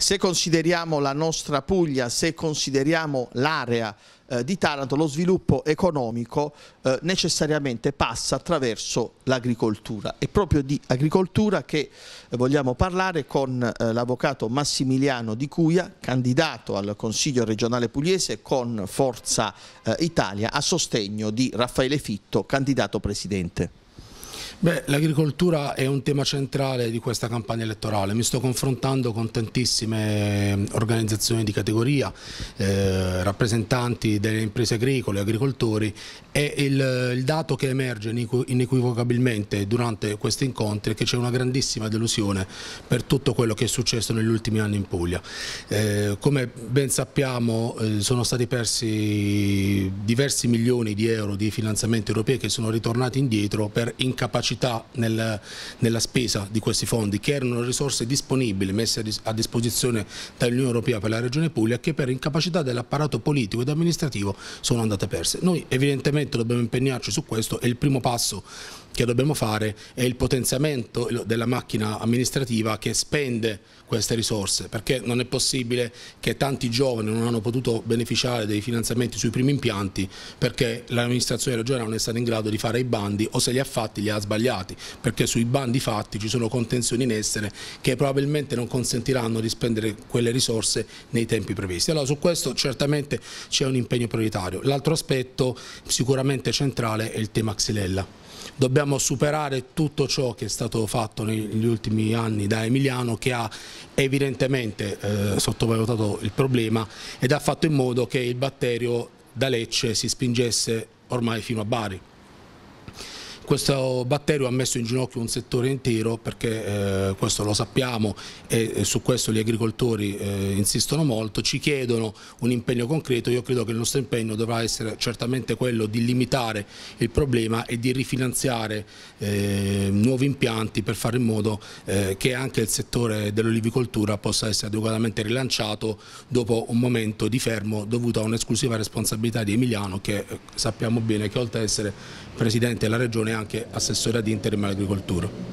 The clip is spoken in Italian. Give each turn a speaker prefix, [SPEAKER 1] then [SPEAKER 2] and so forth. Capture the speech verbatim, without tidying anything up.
[SPEAKER 1] Se consideriamo la nostra Puglia, se consideriamo l'area eh, di Taranto, lo sviluppo economico eh, necessariamente passa attraverso l'agricoltura. È proprio di agricoltura che eh, vogliamo parlare con eh, l'avvocato Massimiliano Di Cuia, candidato al Consiglio regionale pugliese con Forza eh, Italia, a sostegno di Raffaele Fitto, candidato presidente.
[SPEAKER 2] Beh, l'agricoltura è un tema centrale di questa campagna elettorale. Mi sto confrontando con tantissime organizzazioni di categoria, eh, rappresentanti delle imprese agricole, agricoltori, e il, il dato che emerge inequivocabilmente durante questi incontri è che c'è una grandissima delusione per tutto quello che è successo negli ultimi anni in Puglia. Eh, come ben sappiamo eh, sono stati persi diversi milioni di euro di finanziamenti europei che sono ritornati indietro per incapacità Nel, nella spesa di questi fondi, che erano risorse disponibili messe a, dis a disposizione dall'Unione Europea per la Regione Puglia, che per incapacità dell'apparato politico ed amministrativo sono andate perse. Noi evidentemente dobbiamo impegnarci su questo e il primo passo che dobbiamo fare è il potenziamento della macchina amministrativa che spende queste risorse, perché non è possibile che tanti giovani non hanno potuto beneficiare dei finanziamenti sui primi impianti perché l'amministrazione regionale non è stata in grado di fare i bandi, o se li ha fatti li ha sbagliati, perché sui bandi fatti ci sono contenzioni in essere che probabilmente non consentiranno di spendere quelle risorse nei tempi previsti. Allora su questo certamente c'è un impegno prioritario. L'altro aspetto sicuramente centrale è il tema Xylella. Dobbiamo superare tutto ciò che è stato fatto negli ultimi anni da Emiliano, che ha evidentemente eh, sottovalutato il problema ed ha fatto in modo che il batterio da Lecce si spingesse ormai fino a Bari. Questo batterio ha messo in ginocchio un settore intero, perché eh, questo lo sappiamo e, e su questo gli agricoltori eh, insistono molto, ci chiedono un impegno concreto. Io credo che il nostro impegno dovrà essere certamente quello di limitare il problema e di rifinanziare eh, nuovi impianti per fare in modo eh, che anche il settore dell'olivicoltura possa essere adeguatamente rilanciato dopo un momento di fermo dovuto a un'esclusiva responsabilità di Emiliano, che eh, sappiamo bene che oltre ad essere Presidente della Regione è anche assessore ad interim all'agricoltura.